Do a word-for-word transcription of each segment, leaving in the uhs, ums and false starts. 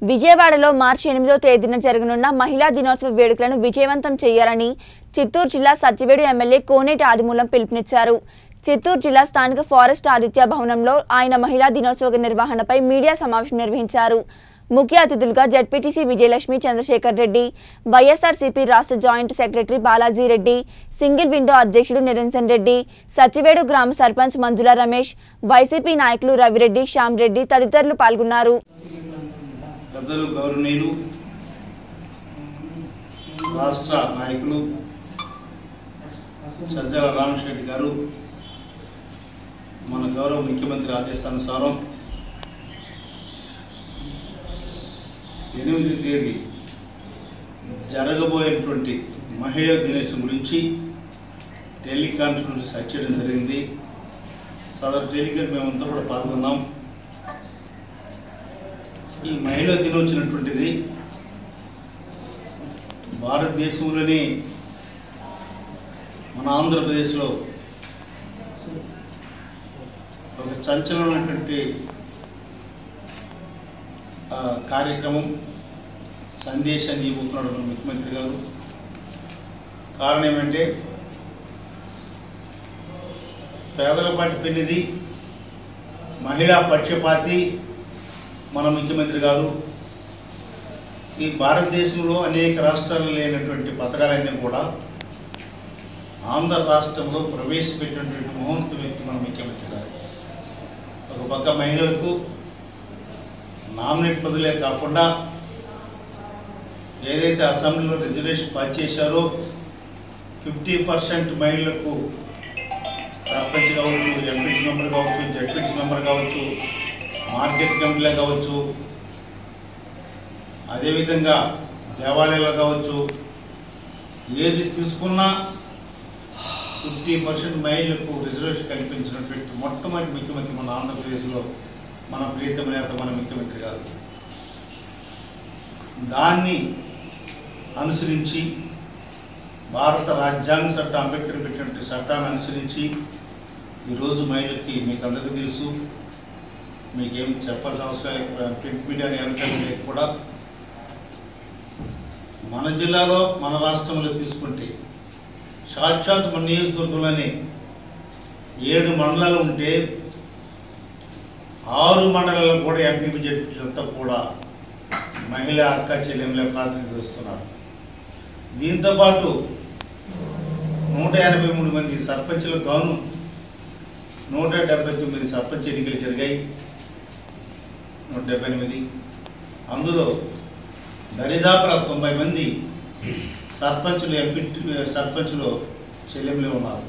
విజయవాడలో మార్చి ఎనిమిదవ తేదీన జరగనున్న మహిళా దినోత్సవ వేడుకలను విజయవంతం చేయాలని చిత్తూరు జిల్లా సత్యవేడు ఎమ్మెల్యే కోనేటి ఆదిమూలం పిలుపునిచ్చారు. చిత్తూరు జిల్లా స్థానిక ఫారెస్ట్ ఆదిత్య భవనంలో ఆయన మహిళా దినోత్సవ నిర్వహణపై మీడియా సమావేశం నిర్వహించారు. ముఖ్య అతిథులుగా జడ్పీటీసీ విజయలక్ష్మి చంద్రశేఖర్ రెడ్డి, వైఎస్ఆర్సీపీ రాష్ట్ర joint secretary Balaji Reddy, single window అధ్యక్షుడు నిరంజన్ రెడ్డి, సత్యవేడు గ్రామ సర్పంచ్ మంజుల రమేష్, వైసీపీ నాయకులు రవిరెడ్డి, శ్యామ్ రెడ్డి తదితరులు పాల్గొన్నారు. పెద్దలు గౌరవనీయులు రాష్ట్ర నాయకులు సజ్జల రామశెట్టి గారు మన గౌరవ ముఖ్యమంత్రి ఆదేశానుసారం ఎనిమిది తేదీ జరగబోయేటువంటి మహిళా దినోత్సవం గురించి టెలికాన్ఫరెన్స్ సెట్ చేయడం జరిగింది. సదరు టెలికాన్ మేమంతా కూడా పాల్గొన్నాం. ఈ మహిళా దినోత్సవం భారతదేశంలోని మన ఆంధ్రప్రదేశ్లో ఒక సంచలనమైనటువంటి కార్యక్రమం సందేశాన్ని ఇవ్వబోతున్నాడు మన ముఖ్యమంత్రి గారు. కారణం ఏమంటే పేదల పాటి పెన్నిది మహిళా పక్షపాతి మన ముఖ్యమంత్రి గారు. ఈ భారతదేశంలో అనేక రాష్ట్రాల్లో లేనటువంటి పథకాలన్నీ కూడా ఆంధ్ర రాష్ట్రంలో ప్రవేశపెట్టినటువంటి మహోన్నత వ్యక్తి మన ముఖ్యమంత్రి గారు. ఒక పక్క మహిళలకు నామినేట్ పదవులే కాకుండా ఏదైతే అసెంబ్లీలో రిజర్వేషన్ పాస్ చేశారో ఫిఫ్టీ పర్సెంట్ మహిళలకు సర్పంచ్ కావచ్చు, ఎంపీటీ మెంబర్ కావచ్చు, జడ్పీటీ మెంబర్ కావచ్చు, మార్కెట్ కమిటీలో కావచ్చు, అదేవిధంగా దేవాలయాలు కావచ్చు, ఏది తీసుకున్నా ఫిఫ్టీ పర్సెంట్ మహిళలకు రిజర్వేషన్ కల్పించినటువంటి మొట్టమొదటి ముఖ్యమంత్రి మన ఆంధ్రప్రదేశ్లో మన ప్రియతమ నేత మన ముఖ్యమంత్రి గారు. దాన్ని అనుసరించి భారత రాజ్యాంగ చట్టం అంబేద్కర్ పెట్టినటువంటి చట్టాన్ని అనుసరించి ఈరోజు మహిళలకి మీకు అందరికీ తెలుసు, మీకేం చెప్పాల్సిన అవసరం ప్రింట్ మీడియా ఎలక్ట్రానిక్ మీడియా కూడా మన జిల్లాలో మన రాష్ట్రంలో తీసుకుంటే సాక్షాత్ మన నియోజకవర్గంలోనే ఏడు మండలాలు ఉంటే ఆరు మండలాల్లో కూడా ఎంపీపీ జడ్పీలంతా కూడా మహిళా అక్క చెల్లెంలే ప్రాతినిధ్యం వస్తున్నారు. దీంతోపాటు నూట ఎనభై మూడు మంది సర్పంచులకు గాను నూట డెబ్బై తొమ్మిది సర్పంచ్ ఎన్నికలు జరిగాయి. నూట డెబ్బై ఎనిమిది అందులో దరిదాపుల తొంభై మంది సర్పంచులు ఎంపీ సర్పంచులు చెల్లెంలే ఉన్నారు.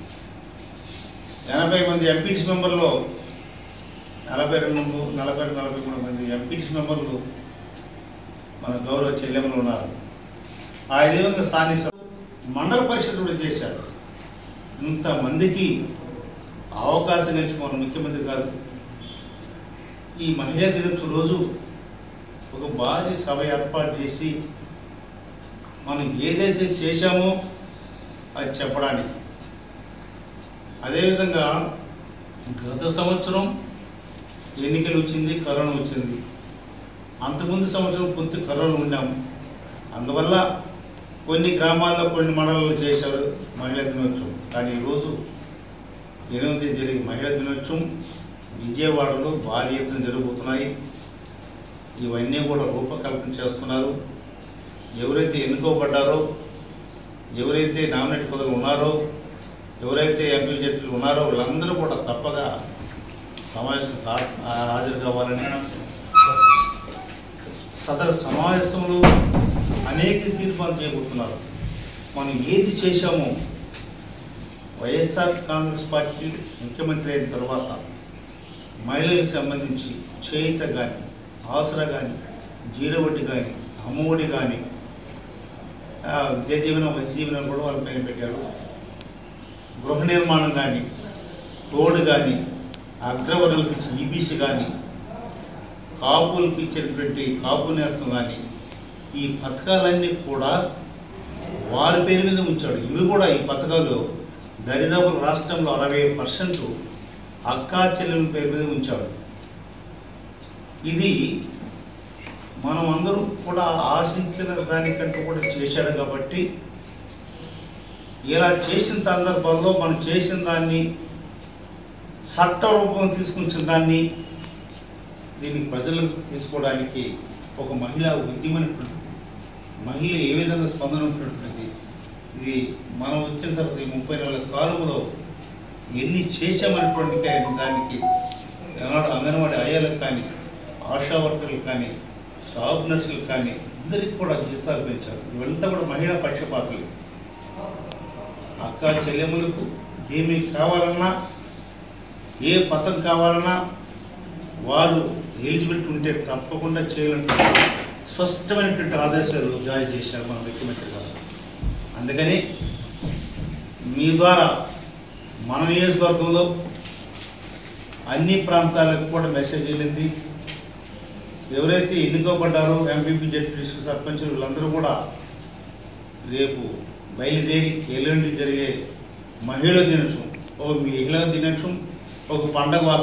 ఎనభై మంది ఎంపీటీ మెంబర్లో నలభై రెండు నలభై రెండు నలభై మూడు మంది ఎంపీటీ మెంబర్లు మన గౌరవ చెల్లెములు ఉన్నారు. ఆ విధంగా స్థానిక మండల పరిషత్ కూడా చేశారు. ఇంతమందికి అవకాశం కలిసి మన ముఖ్యమంత్రి గారు ఈ మహిళా దినోత్సవం రోజు ఒక భారీ సభ ఏర్పాటు చేసి మనం ఏదైతే చేశామో అది చెప్పడానికి. అదేవిధంగా గత సంవత్సరం ఎన్నికలు వచ్చింది, కరోనా వచ్చింది. అంతకుముందు సంవత్సరం పూర్తి కరోనా ఉన్నాము. అందువల్ల కొన్ని గ్రామాల్లో కొన్ని మండలాల్లో చేశారు మహిళా దినోత్సవం. కానీ ఈరోజు ఎనిమిది జరిగే మహిళా దినోత్సవం విజయవాడలో భారీ ఎత్తున జరగబోతున్నాయి. ఇవన్నీ కూడా రూపకల్పన చేస్తున్నారు. ఎవరైతే ఎన్నుకోబడ్డారో, ఎవరైతే నామినేట్ పదవులు ఉన్నారో, ఎవరైతే ఎంపీ జడ్పీలు ఉన్నారో వాళ్ళందరూ కూడా తప్పగా సమావేశం హాజరు కావాలని సదరు సమావేశంలో అనేక తీర్మానాలు చేయబోతున్నారు. మనం ఏది చేశామో వైఎస్ఆర్ కాంగ్రెస్ పార్టీ ముఖ్యమంత్రి అయిన తర్వాత మహిళలకు సంబంధించి చేయిత కానీ, ఆసరా కానీ, జీరో వడ్డీ కానీ, అమ్మఒడి కానీ, విద్యా జీవనం వసతి జీవనం కూడా వాళ్ళ పైన పెట్టారు. గృహ నిర్మాణం కానీ, తోడు కానీ, అగ్రవర్ణులకు ఇచ్చిన ఈబీసీ కానీ, కాపులకు ఇచ్చినటువంటి కాపు నేస్తం కానీ, ఈ పథకాలన్నీ కూడా వారి పేరు మీద ఉంచాడు. ఇవి కూడా ఈ పథకాలు దరిదాపు రాష్ట్రంలో అరవై పర్సెంట్ అక్కా చెల్లెల పేరు మీద ఉంచాడు. ఇది మనం అందరూ కూడా ఆశించిన దానికంటే కూడా చేశాడు కాబట్టి ఇలా చేసిన సందర్భంలో మనం చేసిన దాన్ని చట్ట రూపం తీసుకొచ్చిన దాన్ని దీన్ని ప్రజలకు తీసుకోవడానికి ఒక మహిళా ఉద్యమైనటువంటిది, మహిళ ఏ విధంగా స్పందన ఉంటున్నటువంటిది, ఇది మనం వచ్చిన తర్వాత ఈ ముప్పై నెలల కాలంలో ఎన్ని చేశామనేటువంటి దానికి అంగన్వాడీ అయ్యలకు కానీ, ఆశా వర్కర్లకు కానీ, స్టాఫ్ నర్సులకు కానీ అందరికీ కూడా జీతాలు పెంచారు. ఇవంతా కూడా మహిళా పక్షపాతులు. అక్క చెల్లెములకు ఏమి కావాలన్నా, ఏ పథకం కావాలన్నా వారు ఎలిజిబిలిటీ ఉంటే తప్పకుండా చేయాలంటే స్పష్టమైనటువంటి ఆదేశాలు జారీ చేశారు మన ముఖ్యమంత్రి గారు. అందుకని మీ ద్వారా మన నియోజకవర్గంలో అన్ని ప్రాంతాలకు కూడా మెసేజ్ వెళ్ళింది. ఎవరైతే ఎన్నుకోబడ్డారో ఎంపీపీ, జడ్పీటీసీ, సర్పంచులు వీళ్ళందరూ కూడా రేపు బయలుదేరి ఎల్లుండి జరిగే మహిళా దినోత్సవం, ఒక మహిళా దినోత్సవం, ఒక పండగ